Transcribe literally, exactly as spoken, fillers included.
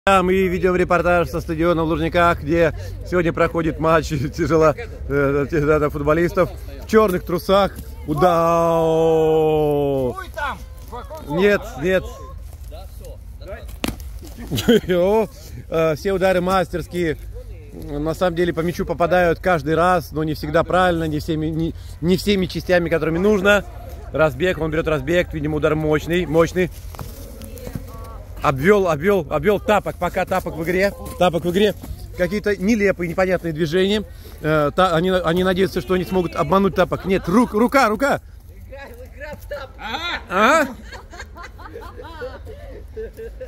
Мы ведем репортаж со стадиона в Лужниках, где сегодня проходит матч тяжело э, футболистов в черных трусах. Уда! Нет, нет. Все удары мастерские. На самом деле по мячу попадают каждый раз, но не всегда правильно, не всеми, не, не всеми частями, которыми нужно. Разбег, он берет разбег, видимо, удар мощный, мощный. Обвел, обвел, обвел тапок, пока тапок в игре, тапок в игре. Какие-то нелепые, непонятные движения. Э, та, они, они надеются, что они смогут обмануть тапок. Нет, рук, рука, рука. Ага.